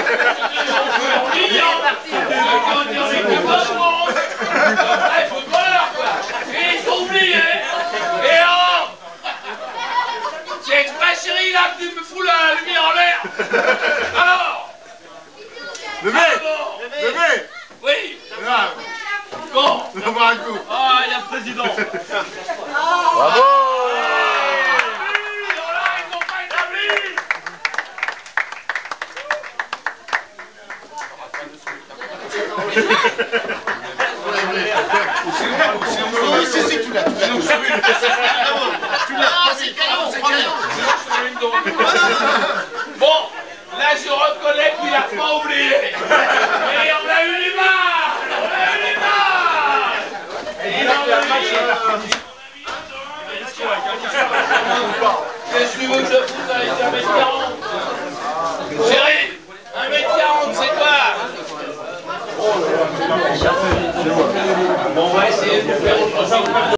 Chérie, là, tu me fous la lumière en l'air. Alors Bébé. Bébé. Oui. Là. Bon. On va un coup. Ah, il y a le président. Bravo. Bon, là je reconnais qu'il a pas oublié. Et on a eu du mal. On a eu du mal. Qu'est-ce que tu veux que je foute avec 1m40? Chérie, 1m40, c'est quoi? Bon, on va essayer de faire autre chose.